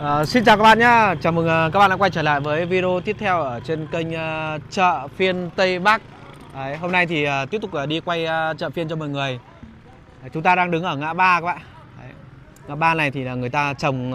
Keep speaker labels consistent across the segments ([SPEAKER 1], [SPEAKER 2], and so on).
[SPEAKER 1] Xin chào các bạn nhé, chào mừng các bạn đã quay trở lại với video tiếp theo ở trên kênh chợ phiên Tây Bắc. Đấy, hôm nay thì tiếp tục đi quay chợ phiên cho mọi người. Đấy, chúng ta đang đứng ở ngã ba các bạn. Đấy, ngã ba này thì là người ta trồng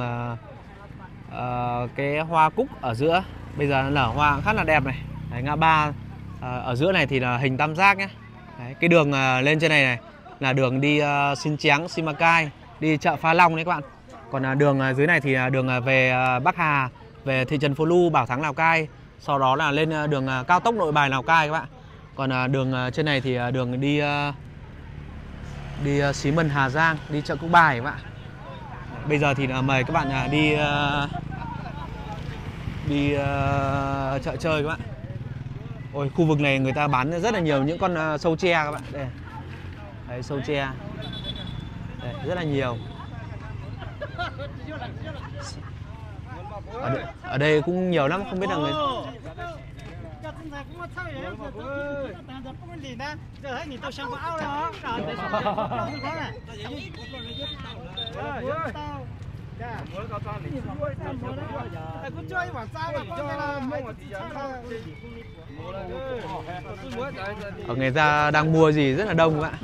[SPEAKER 1] cái hoa cúc ở giữa. Bây giờ nó nở hoa khá là đẹp này. Đấy, ngã ba ở giữa này thì là hình tam giác nhé. Đấy, cái đường lên trên này là đường đi Xin Chén, Simacai, đi chợ Pha Long đấy các bạn. Còn đường dưới này thì đường về Bắc Hà, về thị trấn Phố Lu, Bảo Thắng, Lào Cai. Sau đó là lên đường cao tốc Nội Bài, Lào Cai các bạn. Còn đường trên này thì đường đi Xí Mần, Hà Giang, đi chợ Cúc Bài các bạn. Bây giờ thì mời các bạn đi chợ chơi các bạn. Ôi, khu vực này người ta bán rất là nhiều những con sâu tre các bạn. Đây. Đấy, sâu tre. Đây, rất là nhiều. Ở đây cũng nhiều lắm, không biết là người ở người ta đang mua gì rất là đông các bạn.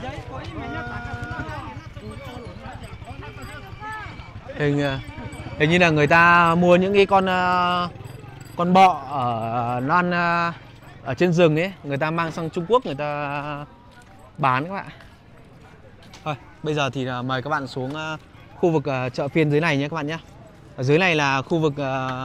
[SPEAKER 1] Hình như là người ta mua những cái con bọ nó ăn ở trên rừng ấy, người ta mang sang Trung Quốc người ta bán các bạn. Thôi, bây giờ thì mời các bạn xuống khu vực chợ phiên dưới này nhé các bạn nhé. Ở dưới này là khu vực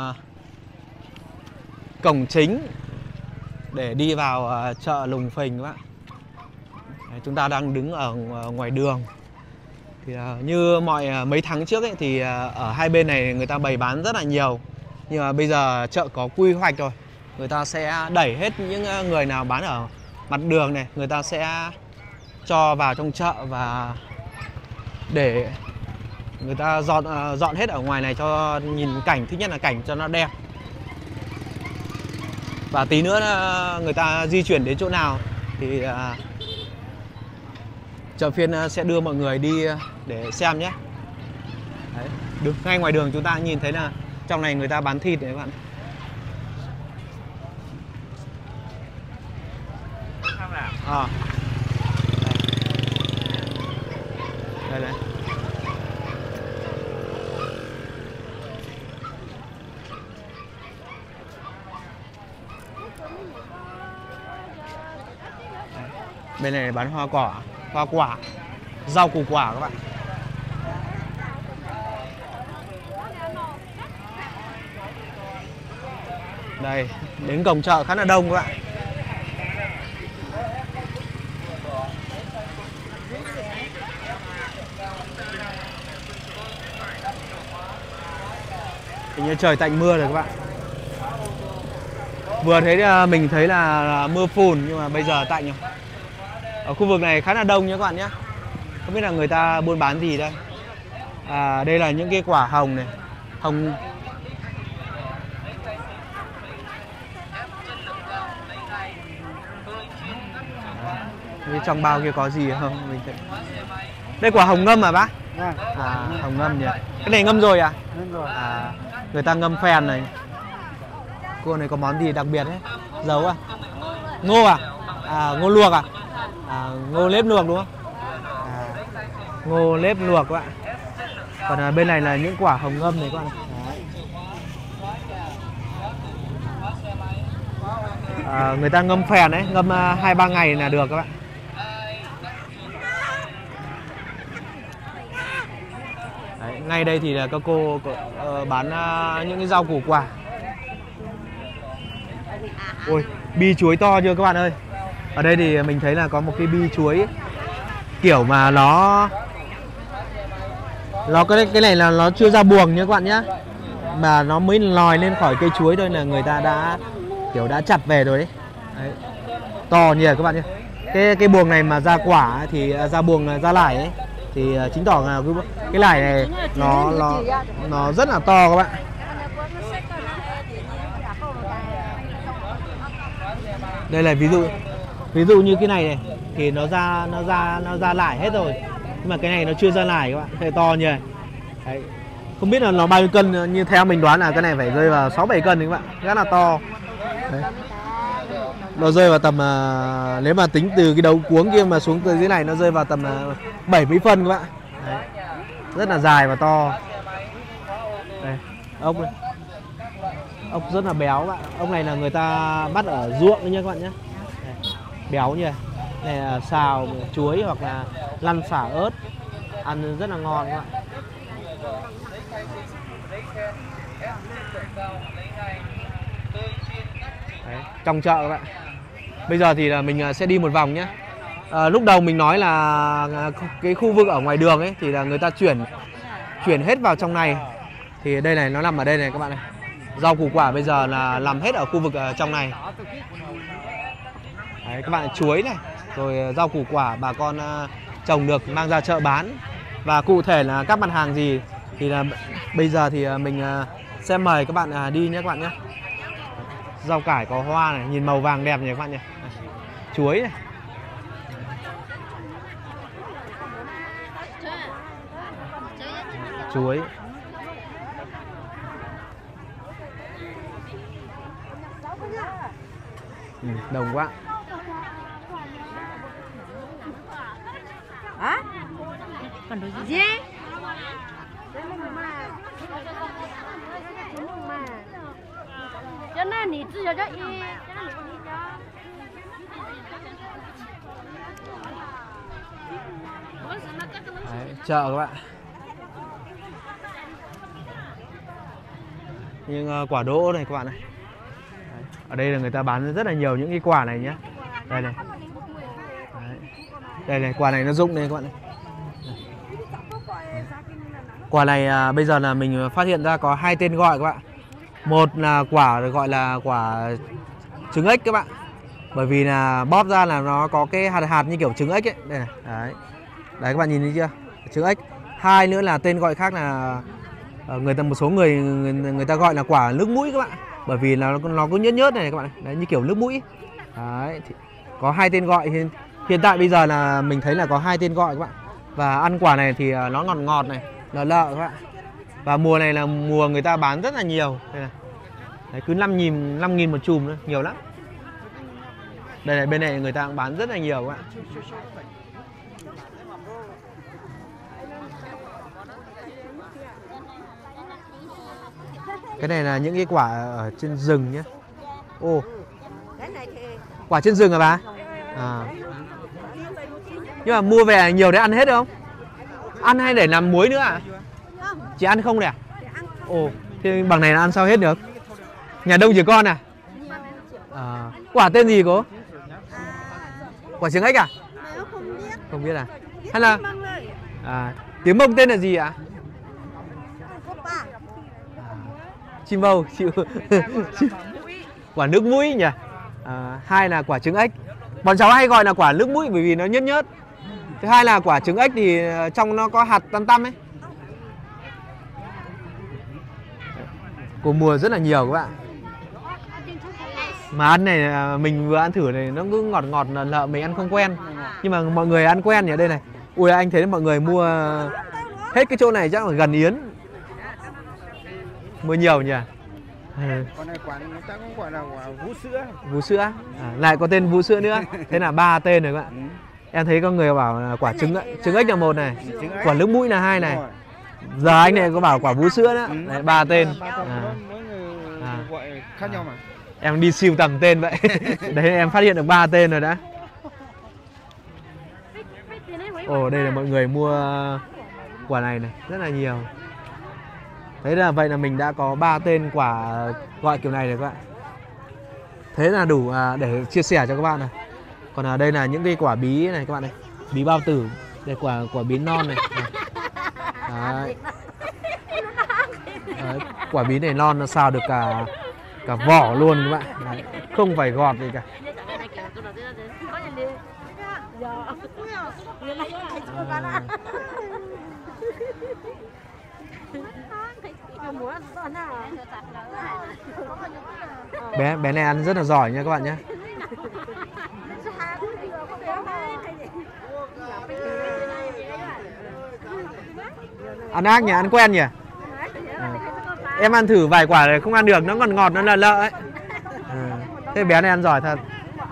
[SPEAKER 1] cổng chính để đi vào chợ Lùng Phình các bạn. Đấy, chúng ta đang đứng ở ngoài đường. Thì như mấy tháng trước ấy, thì ở hai bên này người ta bày bán rất là nhiều. Nhưng mà bây giờ chợ có quy hoạch rồi. Người ta sẽ đẩy hết những người nào bán ở mặt đường này, người ta sẽ cho vào trong chợ và để người ta dọn hết ở ngoài này cho nhìn cảnh. Thứ nhất là cảnh cho nó đẹp. Và tí nữa người ta di chuyển đến chỗ nào thì chợ phiên sẽ đưa mọi người đi để xem nhé. Đấy, được ngay ngoài đường chúng ta nhìn thấy là trong này người ta bán thịt đấy các bạn. Đây này. Bên này bán hoa quả, rau củ quả các bạn. Đây, đến cổng chợ khá là đông các bạn. Hình như trời tạnh mưa rồi các bạn. Vừa thấy mình thấy là mưa phùn nhưng mà bây giờ tạnh rồi. Ở khu vực này khá là đông nhé các bạn nhé. Không biết là người ta buôn bán gì đây. Đây là những cái quả hồng này. Hồng trong bao kia có gì không? Mình thấy... Đây quả hồng ngâm à bác? Hồng ngâm nhỉ. Cái này ngâm rồi à? Ngâm rồi. Người ta ngâm phèn này. Cô này có món gì đặc biệt đấy? Dấu à? Ngô à? Ngô luộc à? Ngô nếp luộc đúng không? Ngô nếp luộc các bạn. Còn bên này là những quả hồng ngâm này các bạn. Người ta ngâm phèn đấy, ngâm 2-3 ngày là được các bạn. Đấy, ngay đây thì là các cô bán những cái rau củ quả. Ôi, bi chuối to chưa các bạn ơi. Ở đây thì mình thấy là có một cái bi chuối kiểu mà nó cái này là nó chưa ra buồng nha các bạn nhá, mà nó mới lòi lên khỏi cây chuối thôi là người ta đã chặt về rồi đấy. Đấy, to nhỉ các bạn nhé. Cái buồng này mà ra quả thì ra buồng ra lải ấy thì chứng tỏ là cái lải này nó rất là to các bạn. Đây là ví dụ như cái này thì nó ra lải hết rồi, nhưng mà cái này nó chưa ra lải các bạn, thấy to nhỉ. Đấy, Không biết là nó bao nhiêu cân, như theo mình đoán là cái này phải rơi vào 6-7 cân đấy các bạn, rất là to. Đấy. Nó rơi vào tầm nếu mà tính từ cái đầu cuống kia mà xuống từ dưới này nó rơi vào tầm 70 phân các bạn. Đấy. Rất là dài và to. Đây, ốc này. Ốc rất là béo các bạn. Ốc này là người ta bắt ở ruộng đấy nha các bạn nhé. Đây. Béo như này. Này là xào chuối hoặc là lăn xả ớt, ăn rất là ngon các bạn. Đấy, trong chợ các bạn. Bây giờ thì là mình sẽ đi một vòng nhé. Lúc đầu mình nói là cái khu vực ở ngoài đường ấy thì là người ta chuyển hết vào trong này. Thì đây này, nó nằm ở đây này các bạn này. Rau củ quả bây giờ là làm hết ở khu vực trong này. Đấy, các bạn, chuối này, rồi rau củ quả bà con trồng được mang ra chợ bán. Và cụ thể là các mặt hàng gì thì là bây giờ thì mình sẽ mời các bạn đi nhé các bạn nhé. Rau cải có hoa này, nhìn màu vàng đẹp nhỉ các bạn nhỉ. Chuối này. Chuối. Đồng quá.
[SPEAKER 2] Hả? Còn đồ gì? Cho nên你自己就一，
[SPEAKER 1] Đấy, chợ các bạn. Nhưng quả đỗ này các bạn này. Đấy, ở đây là người ta bán rất là nhiều những cái quả này nhé. Đây này. Đấy. Đây này, quả này nó rụng đây các bạn này. Quả này bây giờ là mình phát hiện ra có 2 tên gọi các bạn. Một là quả gọi là quả trứng ếch các bạn. Bởi vì là bóp ra là nó có cái hạt như kiểu trứng ếch ấy. Đây này. Đấy. Đấy các bạn nhìn thấy chưa? Trứng ếch. Hai nữa là tên gọi khác là một số người ta gọi là quả nước mũi các bạn. Bởi vì là nó có nhớt nhớt này các bạn. Đấy, như kiểu nước mũi. Đấy, thì có 2 tên gọi. Hiện tại bây giờ là mình thấy là có 2 tên gọi các bạn. Và ăn quả này thì nó ngọt ngọt này, lợ lợ các bạn. Và mùa này là mùa người ta bán rất là nhiều. Đây này. Đấy, cứ 5.000 một chùm nữa, nhiều lắm. Đây này, bên này người ta cũng bán rất là nhiều các bạn. Cái này là những cái quả ở trên rừng nhé. Ô, quả trên rừng hả bà? À. Nhưng mà mua về nhiều để ăn hết được không? Ăn hay để làm muối nữa à? Chị ăn không đấy à? Ồ, thế bằng này là ăn sao hết được? Nhà đông chỉ con à? Quả tên gì cô? Quả trứng ếch à? Không biết à? Hay là tiếng Mông tên là gì ạ? Chim bầu, quả nước mũi nhỉ? Hai là quả trứng ếch. Bọn cháu hay gọi là quả nước mũi bởi vì nó nhớt nhớt. Thứ hai là quả trứng ếch thì trong nó có hạt tăm tăm ấy. Của mùa rất là nhiều các bạn. Mà ăn này mình vừa ăn thử này nó cứ ngọt ngọt lợ mình ăn không quen. Nhưng mà mọi người ăn quen nhỉ, đây này. Ui, anh thấy mọi người mua hết cái chỗ này chắc là gần Yến. Mua nhiều nhỉ.
[SPEAKER 3] Con này quán người ta cũng gọi là quả vú sữa.
[SPEAKER 1] Vú sữa. Lại có tên vú sữa nữa. Thế là 3 tên rồi các bạn. Em thấy có người bảo là quả trứng ếch là 1 này, quả nước mũi là 2 này. Giờ anh này có bảo quả vú sữa đó. Đấy, 3 tên.
[SPEAKER 3] Mỗi người gọi khác nhau mà.
[SPEAKER 1] Em đi siêu tầm tên vậy. Đấy, em phát hiện được 3 tên rồi đã. Ồ, đây là mọi người mua quả này này, rất là nhiều. Thế là vậy là mình đã có 3 tên quả gọi kiểu này rồi các bạn. Thế là đủ để chia sẻ cho các bạn này. Còn ở đây là những cái quả bí này các bạn này, bí bao tử, đây quả bí non này. Đấy. Đấy, quả bí này non nó xào được cả vỏ luôn các bạn. Đấy, không phải gọt gì cả. Bé này ăn rất là giỏi nha các bạn nhé. Ăn ác nhỉ, ăn quen nhỉ. Em ăn thử vài quả này không ăn được, nó còn ngọt, nó lợ lợ ấy. Thế bé này ăn giỏi thật.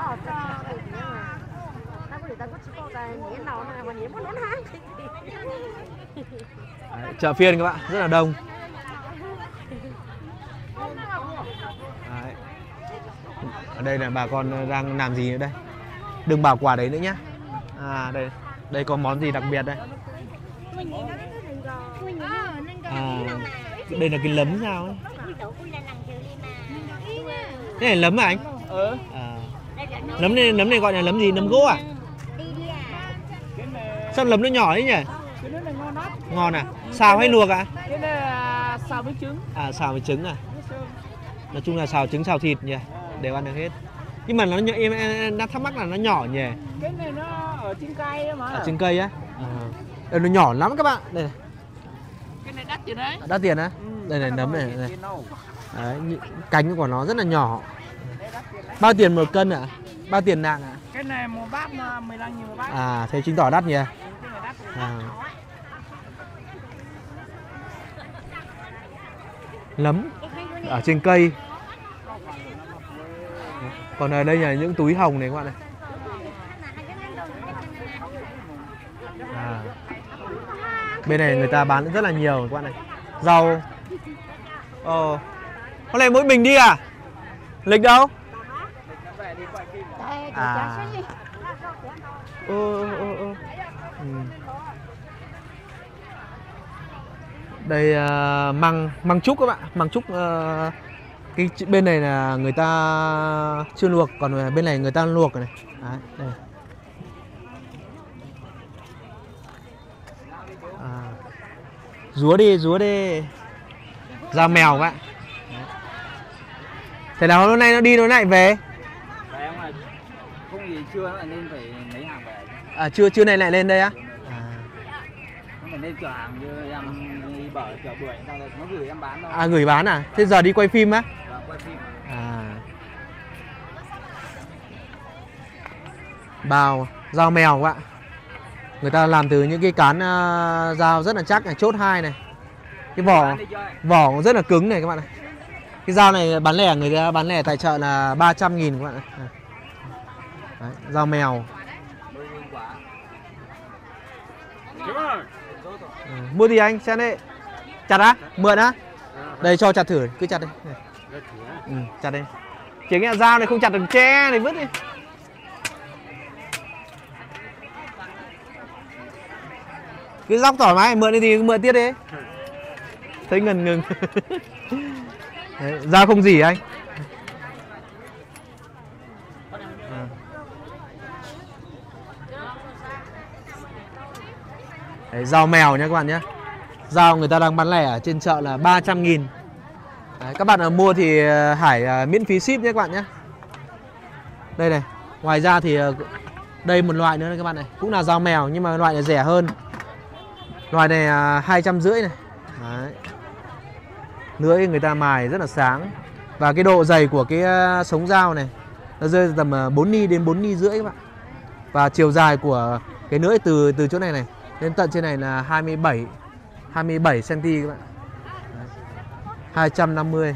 [SPEAKER 1] Đấy, chợ phiên các bạn, rất là đông. Đấy. Ở đây là bà con đang làm gì nữa đây? Đừng bảo quả đấy nữa nhá. À đây, đây có món gì đặc biệt đây? À, đây là cái nấm sao ấy? Cái này nấm à anh? À. Nấm này gọi là nấm gì? Nấm gỗ à? Sao nấm nó nhỏ ấy nhỉ? Ngon à? Xào hay luộc ạ?
[SPEAKER 3] Cái này là xào với trứng.
[SPEAKER 1] À xào với trứng à? Nói chung là xào trứng xào thịt nhỉ, đều ăn được hết. Nhưng mà nó em đang thắc mắc là nó nhỏ nhỉ?
[SPEAKER 3] Cái này nó ở trên cây đó mà.
[SPEAKER 1] Ở trên cây á? Đây nó nhỏ lắm các bạn. Đây này.
[SPEAKER 3] Cái này đắt tiền đấy.
[SPEAKER 1] Đắt tiền á? Đây này nấm này. Đấy, cánh của nó rất là nhỏ. Bao tiền một cân ạ? Bao tiền nặng ạ?
[SPEAKER 3] Cái này một bát 15.000 một bát.
[SPEAKER 1] À thế chứng tỏ đắt nhỉ? Nấm ở trên cây. Còn ở đây là những túi hồng này các bạn này. À. Bên này người ta bán rất là nhiều các bạn này. Rau. Hôm nay mỗi mình đi à? Lịch đâu? À. Đây măng trúc các bạn, măng trúc cái bên này là người ta chưa luộc, còn bên này người ta luộc rồi này. Đấy, đây. À. Rúa đi. Da mèo các bạn. Thế nào hôm nay nó đi nó lại về?
[SPEAKER 3] Không gì chưa nên phải lấy hàng về.
[SPEAKER 1] À chưa này lại lên đây á?
[SPEAKER 3] Mình lên cửa hàng như em đi bở chợ bưởi sao rồi nó gửi em bán thôi.
[SPEAKER 1] À gửi bán à? Thế giờ đi quay phim á?
[SPEAKER 3] Vâng, quay phim.
[SPEAKER 1] À. Bao dao mèo các bạn. Người ta làm từ những cái cán dao rất là chắc này, chốt 2 này. Cái vỏ cũng rất là cứng này các bạn này. Cái dao này bán lẻ, người ta bán lẻ tại chợ là 300.000 các bạn này. Đấy, dao mèo. Mua gì anh? Xem đây. Chặt á? Mượn á? Đây cho chặt thử, cứ chặt đi. Chặt đi. Chỉ nghe dao này không chặt được tre này vứt đi. Cứ dóc thoải mái, mượn đi thì mượn tiếp đi. Thấy ngần. Đấy, dao không gì anh. Đấy, dao mèo nhé các bạn nhé. Dao người ta đang bán lẻ ở trên chợ là 300.000. Đấy, các bạn mua thì Hải miễn phí ship nhé các bạn nhé. Đây này. Ngoài ra thì đây một loại nữa này các bạn này, cũng là dao mèo nhưng mà loại này rẻ hơn. Loại này 250 này. Đấy. Lưỡi người ta mài rất là sáng. Và cái độ dày của cái sống dao này nó rơi tầm 4 ni đến 4 ni rưỡi các bạn. Và chiều dài của cái lưỡi từ chỗ này này đến tận trên này là 27 cm các bạn. Đấy. 250.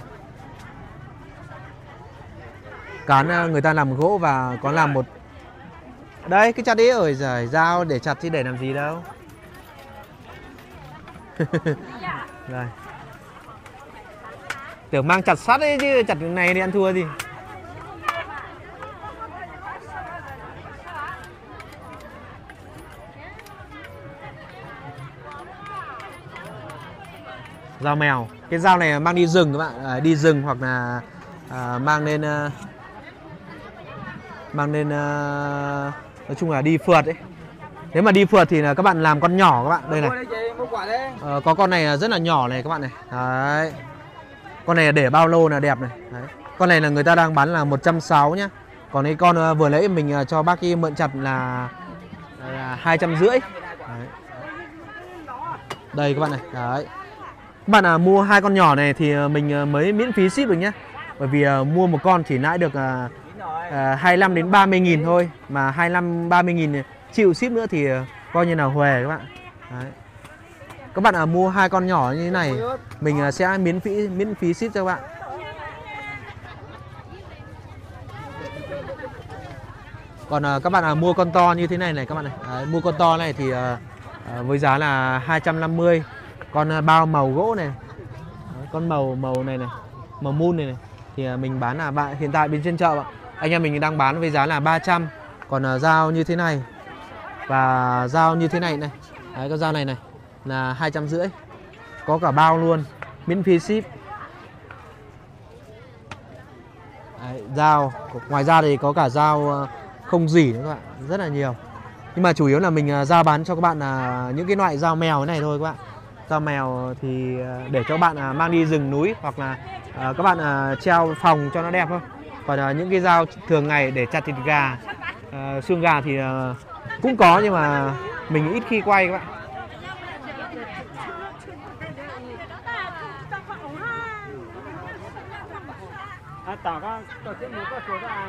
[SPEAKER 1] Cán người ta làm gỗ và có làm một. Đây cứ chặt đi, ơi giời, dao để chặt chứ để làm gì đâu. Đây. Tưởng mang chặt sắt ấy chứ chặt cái này thì ăn thua gì. Dao mèo. Cái dao này mang đi rừng các bạn, đi rừng hoặc là mang lên nói chung là đi phượt ấy. Nếu mà đi phượt thì là các bạn làm con nhỏ các bạn. Đây này. Có con này rất là nhỏ này các bạn này. Đấy. Con này để bao lô là đẹp này. Đấy. Con này là người ta đang bán là 160 nhá. Còn cái con vừa nãy mình cho bác kia mượn chặt là 250. Đấy. Đây các bạn này. Đấy. Các bạn mua 2 con nhỏ này thì mình mới miễn phí ship được nhé. Bởi vì mua một con chỉ lãi được 25 đến 30.000 thôi. Mà 25-30.000 chịu ship nữa thì coi như là huề các bạn. Đấy. Các bạn mua 2 con nhỏ như thế này mình sẽ miễn phí ship cho các bạn. Còn các bạn mua con to như thế này này các bạn này. Đấy, mua con to này thì với giá là 250. Con bao màu gỗ này. Đấy, con màu này này, màu moon này thì mình bán là hiện tại bên trên chợ anh em mình đang bán với giá là 300. Còn dao như thế này và dao như thế này này. Đấy, con dao này này là 250. Có cả bao luôn, miễn phí ship. Đấy, dao ngoài ra thì có cả dao không rỉ nữa các bạn, rất là nhiều. Nhưng mà chủ yếu là mình giao bán cho các bạn là những cái loại dao mèo này thôi các bạn. Dao mèo thì để cho các bạn mang đi rừng núi hoặc là các bạn treo phòng cho nó đẹp thôi. Còn những cái dao thường ngày để chặt thịt gà, xương gà thì cũng có nhưng mà mình ít khi quay các bạn.
[SPEAKER 3] Tỏ có tổ chức một cái số ra.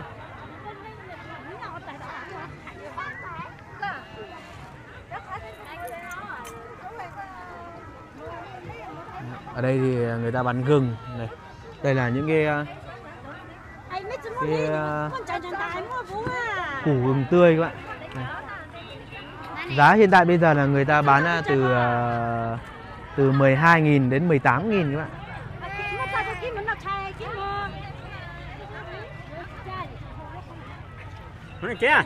[SPEAKER 1] Ở đây thì người ta bán gừng này. Đây là những cái củ gừng tươi các bạn. Này. Giá hiện tại bây giờ là người ta bán từ 12.000 đến 18.000 các bạn.
[SPEAKER 3] Này kia.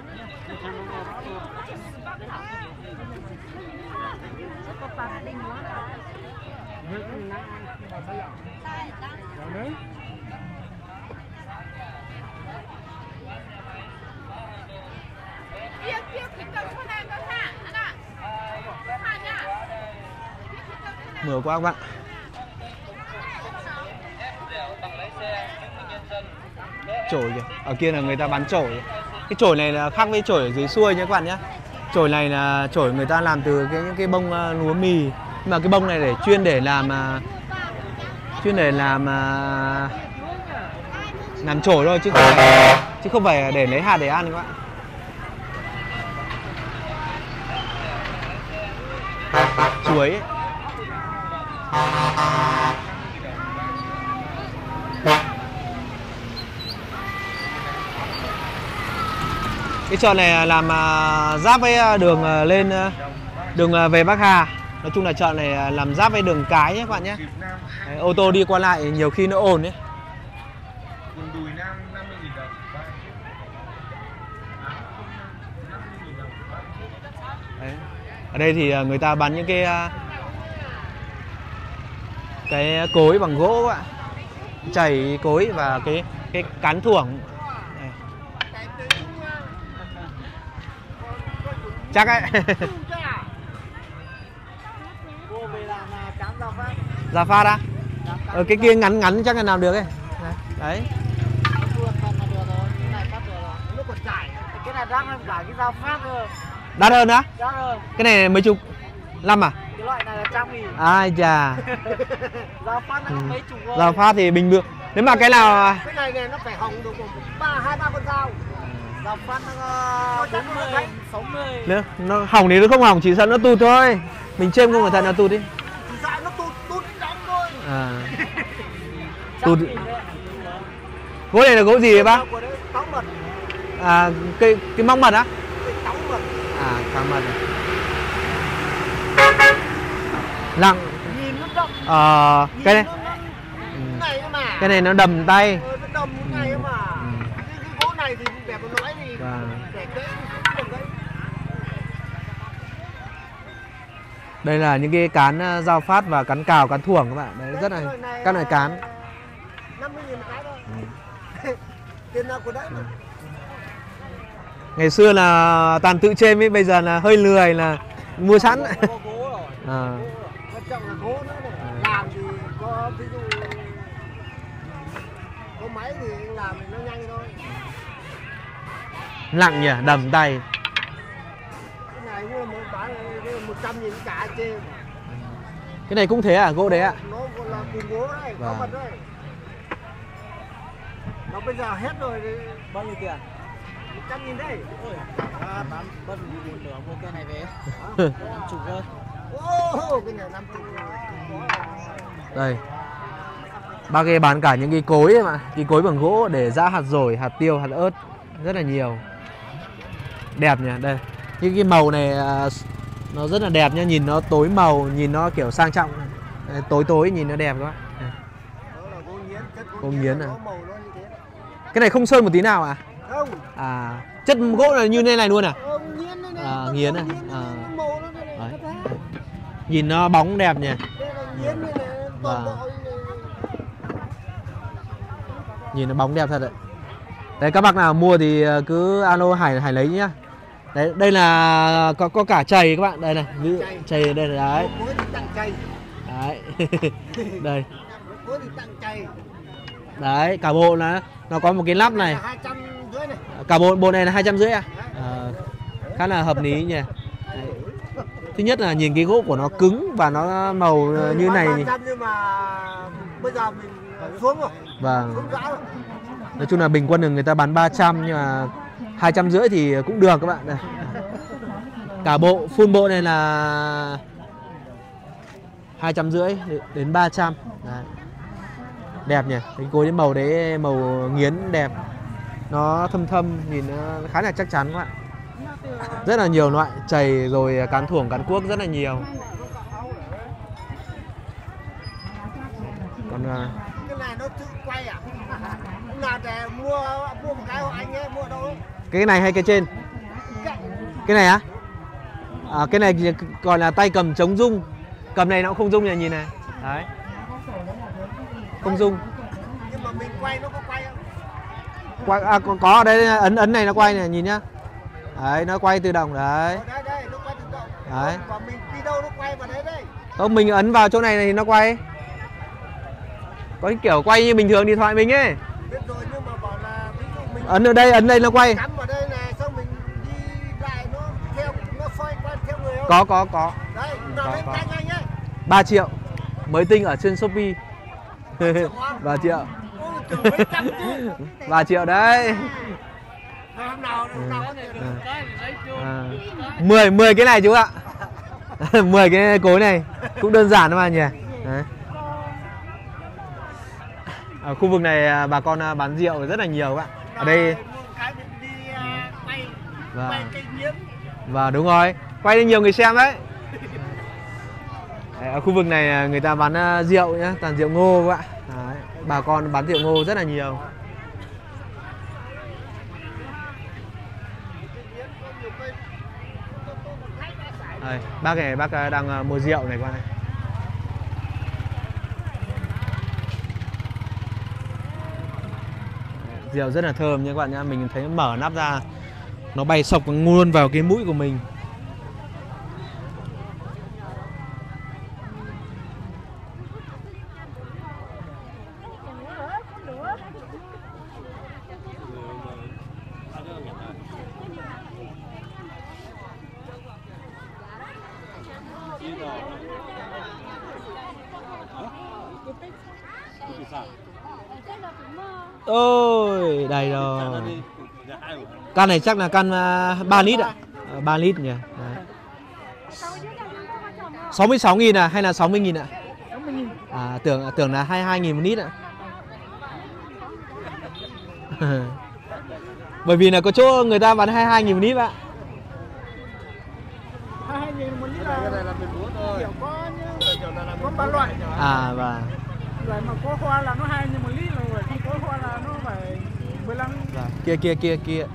[SPEAKER 1] Mưa quá các bạn. Chổi kìa, ở kia là người ta bán chổi. Cái chổi này là khác với chổi ở dưới xuôi nha các bạn nhé. Chổi này là chổi người ta làm từ những cái bông lúa mì. Nhưng mà cái bông này để chuyên để làm chổi thôi chứ không phải để lấy hạt để ăn các bạn. Chuối ấy. Cái chợ này làm giáp với đường về Bắc Hà. Nói chung là chợ này làm giáp với đường cái nhé các bạn nhé. Đấy, ô tô đi qua lại nhiều khi nó ồn ấy. Đấy. Ở đây thì người ta bán những cái cối bằng gỗ các bạn. Chày cối và cái cán thuổng. Đây. Chắc ấy. Gia Phát á? Cái kia ngắn ngắn chắc là làm được ấy. Đấy.
[SPEAKER 3] Cái này đắt hơn cả cái dao Phát cơ.
[SPEAKER 1] Đắt hơn á?
[SPEAKER 3] Đắt hơn.
[SPEAKER 1] Cái này mấy chục? 5 à?
[SPEAKER 3] Cái loại này là 100.000.
[SPEAKER 1] Ai chà.
[SPEAKER 3] Dao Phát nó mấy chục thôi.
[SPEAKER 1] Dao Phát thì bình thường. Nếu mà cái nào
[SPEAKER 3] cái này nó phải hỏng được 2-3 con dao. Dao Phát nó 40, 60.
[SPEAKER 1] Nếu nó hỏng thì nó không hỏng, chỉ sợ nó tụt thôi. Mình chêm không cẩn thận nó tụt đi.
[SPEAKER 3] Chỉ sợ nó tụt đóng thôi.
[SPEAKER 1] À. Tụt. Gỗ này là gỗ gì vậy bác?
[SPEAKER 3] Táo mật.
[SPEAKER 1] À, cái móc mật á?
[SPEAKER 3] Táo mật.
[SPEAKER 1] À, táo mật. Lặng.
[SPEAKER 3] Nhìn nó đậm.
[SPEAKER 1] Cái này.
[SPEAKER 3] Này mà.
[SPEAKER 1] Cái này nó đầm tay.
[SPEAKER 3] Nó đầm như này mà. Cái gỗ này thì để mà nói thì để cái
[SPEAKER 1] đây là những cái cán dao Phát và cán cào, cán thuổng các bạn. Đấy, rất là các loại cán.
[SPEAKER 3] 50.000 một cái thôi. Tiền nào của đấy mà.
[SPEAKER 1] Ngày xưa là toàn tự chêm ấy, bây giờ là hơi lười là mua sẵn.
[SPEAKER 3] Có gỗ rồi. Quan trọng là gỗ nữa này. Làm thì có ví dụ có máy thì làm thì nó nhanh thôi.
[SPEAKER 1] Nặng nhỉ, đầm tay.
[SPEAKER 3] Cái này như là một bán 100.000 cả trên.
[SPEAKER 1] Cái này cũng thế à, gỗ đấy ạ?
[SPEAKER 3] Nó còn là cùng gỗ đấy, có mật đấy. Nó bây giờ hết rồi thì bao nhiêu tiền? 100.000 đấy. Ôi, bán bận nửa mua cây này về. 50 thôi.
[SPEAKER 4] Cái này 50.
[SPEAKER 1] Đây. Bác ấy bán cả những cái cối ấy mà, cái cối bằng gỗ để giã hạt dổi, hạt tiêu, hạt ớt rất là nhiều. Đẹp nhỉ, đây. Những cái màu này nó rất là đẹp nhá, nhìn nó tối màu, nhìn nó kiểu sang trọng. Tối tối nhìn nó đẹp các bạn. Gỗ nghiến à. Cái này không sơn một tí nào à?
[SPEAKER 4] Không.
[SPEAKER 1] À, chất gỗ là như thế này luôn à? À, nghiến à? Đấy. Nhìn nó bóng đẹp nhỉ. Và nhìn nó bóng đẹp thật đấy. Đấy, các bác nào mua thì cứ alo Hải lấy nhá. Đấy, đây là có cả chày các bạn, đây này, chày đây là đấy. Đấy. Đây. Đấy, cả bộ nó có một cái nắp này.
[SPEAKER 4] 250 này.
[SPEAKER 1] Cả bộ này là 250 à? Khá là hợp lý nhỉ. Đấy. Thứ nhất là nhìn cái gỗ của nó cứng và nó màu như này.
[SPEAKER 4] 300 nhưng mà bây giờ mình xuống rồi.
[SPEAKER 1] Vâng. Nói chung là bình quân là người ta bán 300 nhưng mà 250 thì cũng được các bạn. Đây. Cả bộ full bộ này là 250 đến 300. Đấy. Đẹp nhỉ. Cái cối đến màu đấy, màu nghiến đẹp. Nó thâm nhìn nó khá là chắc chắn các bạn. Rất là nhiều loại chày rồi cán thuổng, cán cuốc rất là nhiều. Còn
[SPEAKER 4] cái này nó tự quay à? Là để mua một cái của anh ấy, mua ở đâu ấy?
[SPEAKER 1] cái này hay cái trên? Cái này á? À, cái này gọi là tay cầm chống rung. Cầm này nó cũng không rung nhỉ, nhìn này. Đấy. Không rung.
[SPEAKER 4] Nhưng mà mình quay nó có quay không?
[SPEAKER 1] Quay, à, có ở đây, ấn này nó quay này, nhìn nhá. Đấy, nó quay tự động đấy.
[SPEAKER 4] Đây, nó quay tự động.
[SPEAKER 1] Đấy.
[SPEAKER 4] Và mình đi đâu nó quay vào đấy đây.
[SPEAKER 1] Không, mình ấn vào chỗ này thì nó quay. Có cái kiểu quay như bình thường điện thoại mình ấy.
[SPEAKER 4] Biết rồi, nhưng mà bảo là ví dụ mình
[SPEAKER 1] Ấn đây nó quay.
[SPEAKER 4] cắm vào đây này, xong mình đi lại nó xoay quay theo người không?
[SPEAKER 1] Có.
[SPEAKER 4] Đấy, nào lên canh anh ấy.
[SPEAKER 1] 3 triệu. Mới tinh ở trên Shopee. 3 triệu.
[SPEAKER 4] Ôi, trời, mấy trăm chứ.
[SPEAKER 1] 3 triệu đấy.
[SPEAKER 4] Hôm nào
[SPEAKER 1] À. 10 cái này chú ạ. 10 cái cối này cũng đơn giản thôi mà nhỉ. Đấy. Ở khu vực này bà con bán rượu rất là nhiều các bạn. Ở đây và đúng rồi, quay đi nhiều người xem đấy. Ở khu vực này người ta bán rượu nhá, toàn rượu ngô các bạn. Đấy. Bà con bán rượu ngô rất là nhiều. Đây, bác này bác đang mua rượu này các bạn này. Rượu rất là thơm nha các bạn nhá, mình thấy mở nắp ra nó bay sộc luôn vào cái mũi của mình. Ôi, đây rồi. Can này chắc là can 3 lít ạ. 3 lít nhỉ. Đấy. 66.000 à hay là 60.000 ạ?
[SPEAKER 4] 60.000.
[SPEAKER 1] À, tưởng là 22.000 một lít ạ. Bởi vì là có chỗ người ta bán 22.000 một lít ạ.
[SPEAKER 4] 22.000 một lít là cái này là mình muốn thôi. Kiểu có 3 loại.
[SPEAKER 1] À và
[SPEAKER 4] loại mà có hoa là nó 2.000 một lít, rồi không có hoa là nó phải 15.
[SPEAKER 1] Kia.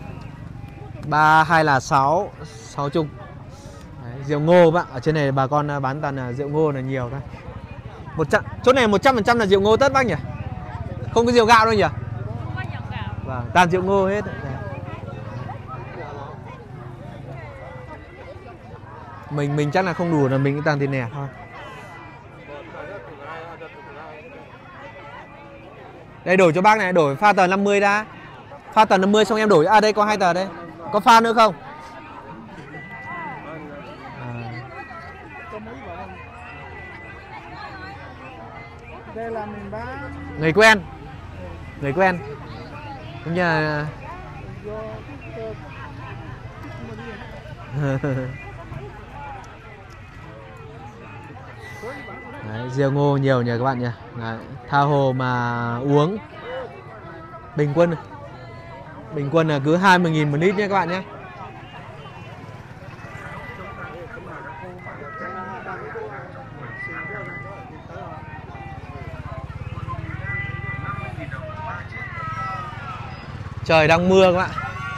[SPEAKER 1] 3 hay là 60. Đấy, rượu ngô bạn, ở trên này bà con bán toàn rượu ngô là nhiều thôi. Chỗ này 100% là rượu ngô tất bác nhỉ? Không có rượu gạo đâu nhỉ?
[SPEAKER 2] Không có rượu gạo.
[SPEAKER 1] Vâng, toàn rượu ngô hết. Mình chắc là không đủ là mình cũng toàn tiền nẻ thôi. Đây đổi cho bác này, đổi pha tờ 50 đã. Pha tờ 50 xong em đổi. À đây có 2 tờ đây. Có pha nữa không?
[SPEAKER 4] Đây là mình bán
[SPEAKER 1] Người quen. Cũng như là Đấy, rượu ngô nhiều nhờ các bạn nhỉ. Đấy, tha hồ mà uống. Bình quân là cứ 20.000 một lít nhé các bạn nhé. Trời đang mưa các bạn.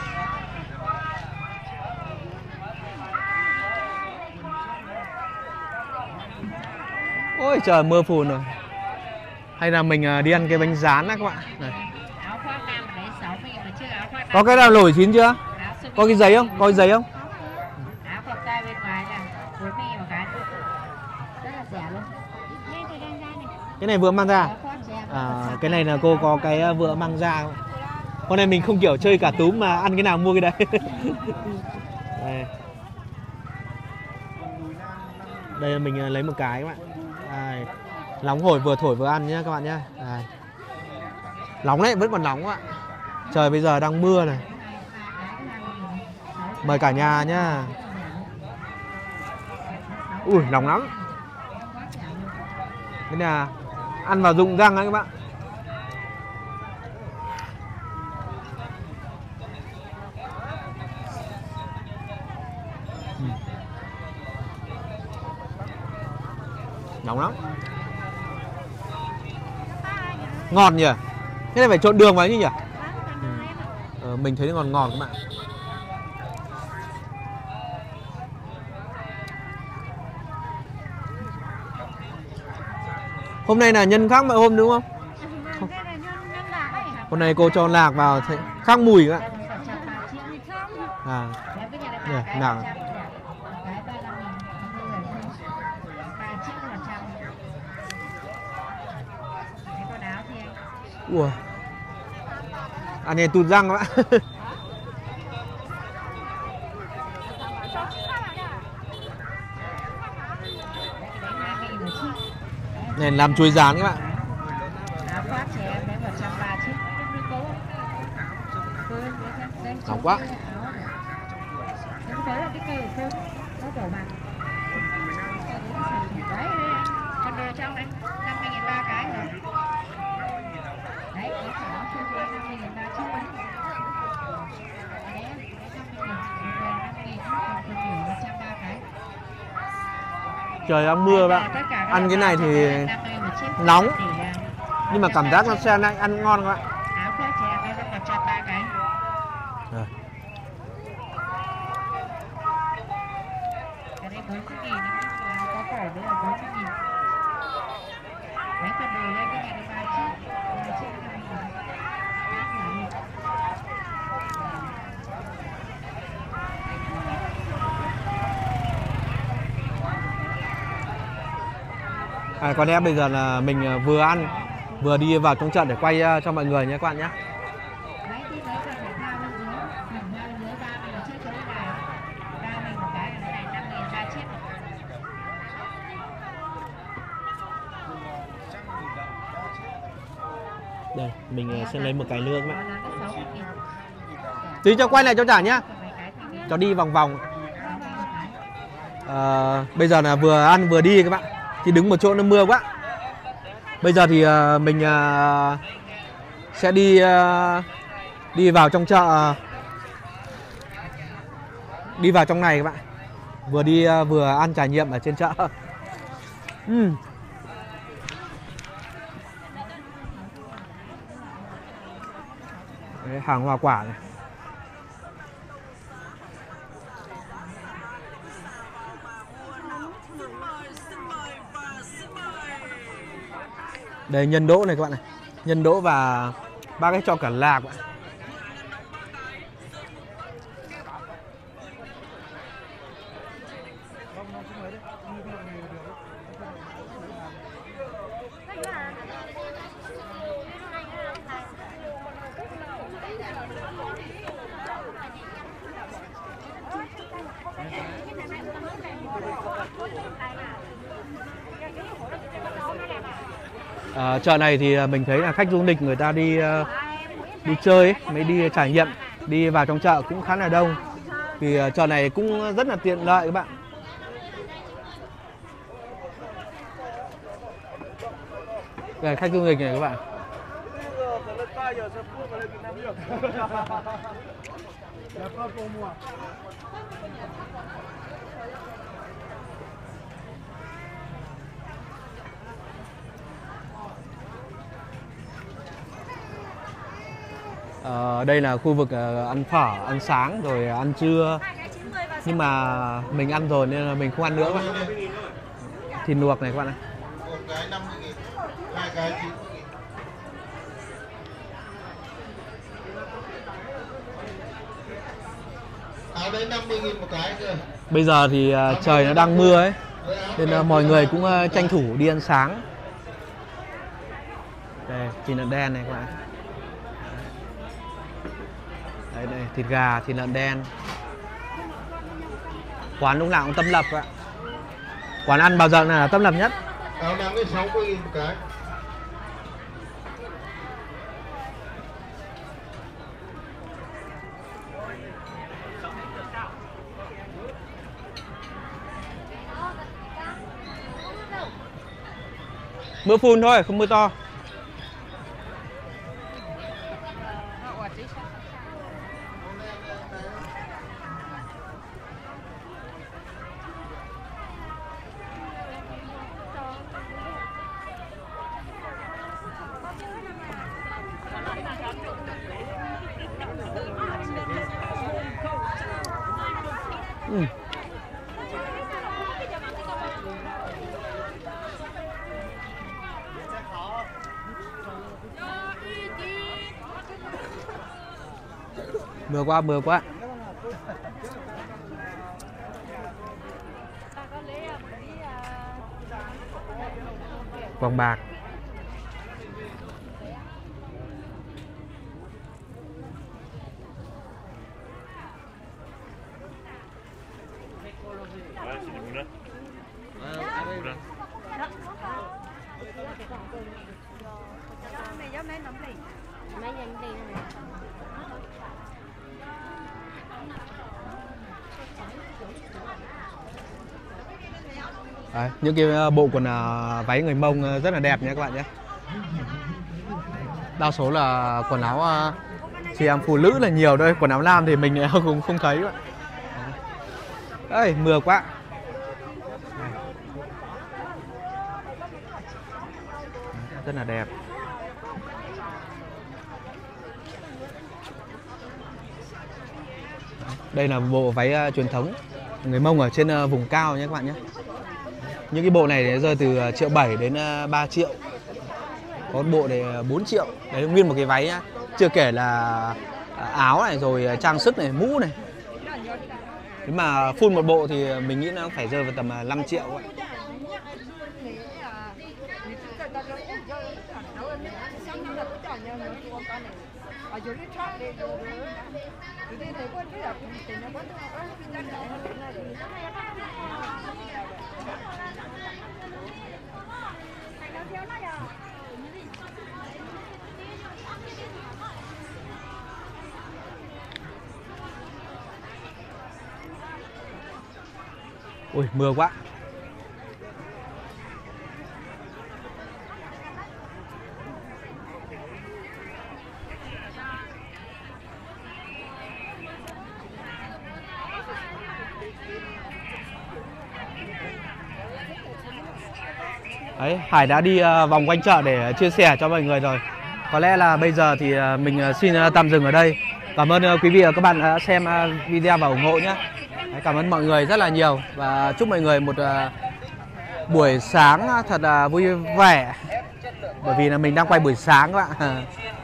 [SPEAKER 1] Ôi trời mưa phùn rồi. Hay là mình đi ăn cái bánh rán á các bạn. Này.
[SPEAKER 2] Áo khoác nam đấy 60 mà chưa áo khoác nam.
[SPEAKER 1] Có cái nào nổi chín chưa?
[SPEAKER 2] Áo sơ mi
[SPEAKER 1] Có cái giấy không? Có cái giấy không?
[SPEAKER 2] áo quần tay bên ngoài là 40 một cái. Rất là rẻ luôn.
[SPEAKER 1] Cái này vừa mang ra.
[SPEAKER 2] Áo khoác rẻ.
[SPEAKER 1] Cái này là cô có cái vừa mang ra. Hôm nay mình không kiểu chơi cả túm mà ăn cái nào mua cái đấy. Đây. Đây là mình lấy một cái các bạn. Đây. Nóng hổi vừa thổi vừa ăn nhé các bạn nhé. Đây. Nóng đấy, vẫn còn nóng các bạn. Trời bây giờ đang mưa này. Mời cả nhà nhá. Ui nóng lắm. Thế là ăn vào rụng răng đấy các bạn. Nóng lắm. Ngọt nhỉ. Thế này phải trộn đường vào chứ nhỉ. Mình thấy ngọt ngọt các bạn. Hôm nay là nhân khác mọi hôm đúng không? Hôm nay cô cho lạc vào thấy khác mùi các bạn. Nào. Ủa. Ăn này tụt răng các bạn. Này làm chuối rán các bạn. Nóng quá. Trời đang mưa bạn. Ăn cái này thì nóng nhưng mà cảm giác nó xe lạnh ăn ngon các bạn. Rồi. Có lẽ bây giờ là mình vừa ăn vừa đi vào trong chợ để quay cho mọi người nhé các bạn nhé. Đây mình sẽ lấy một cái nữa các bạn. Tí cho quay lại cho trả nhá. Cho đi vòng vòng. Bây giờ là vừa ăn vừa đi các bạn. Thì đứng một chỗ nó mưa quá. Bây giờ thì mình sẽ đi vào trong chợ. Đi vào trong này các bạn. Vừa đi vừa ăn trải nghiệm ở trên chợ. Đấy, hàng hoa quả này. Đây nhân đỗ này các bạn này. Nhân đỗ và ba cái cho cả lạc các bạn. Chợ này thì mình thấy là khách du lịch người ta đi chơi ấy, mới đi trải nghiệm, đi vào trong chợ cũng khá là đông. Thì chợ này cũng rất là tiện lợi các bạn. Về khách du lịch này các bạn. Đây là khu vực ăn phở, ăn sáng rồi ăn trưa. Nhưng mà mình ăn rồi nên là mình không ăn nữa các bạn. Thịt luộc này các bạn này.
[SPEAKER 4] Một cái 50.000, hai cái 90.000. Áo đấy 50.000 một cái cơ.
[SPEAKER 1] Bây giờ thì trời nó đang mưa ấy, nên mọi người cũng tranh thủ đi ăn sáng. Đây, thịt lợn đen này các bạn. Đây, thịt gà, thịt lợn đen. Quán lúc nào cũng tấp nập ạ. Quán ăn bao giờ là tấp nập nhất.
[SPEAKER 4] Áo nắng thì 60.000 một cái.
[SPEAKER 1] Mưa phùn thôi, không mưa to. Mưa quá. Vòng bạc. Đấy, những cái bộ quần váy người Mông rất là đẹp nhé các bạn nhé. Đa số là quần áo chị em phụ nữ là nhiều thôi, quần áo nam thì mình cũng không thấy các bạn. Đây, mưa quá. Rất là đẹp. Đây là bộ váy truyền thống người Mông ở trên vùng cao nhé các bạn nhé. Những cái bộ này rơi từ 1,7 triệu đến 3 triệu. Có bộ này 4 triệu. Đấy là nguyên một cái váy nhá. Chưa kể là áo này rồi trang sức này, mũ này. Nếu mà full một bộ thì mình nghĩ nó phải rơi vào tầm 5 triệu ấy. Ui, mưa quá. Đấy, Hải đã đi vòng quanh chợ để chia sẻ cho mọi người rồi. Có lẽ là bây giờ thì mình xin tạm dừng ở đây. Cảm ơn quý vị và các bạn đã xem video và ủng hộ nhé. Cảm ơn mọi người rất là nhiều và chúc mọi người một buổi sáng thật là vui vẻ. Bởi vì là mình đang quay buổi sáng các bạn.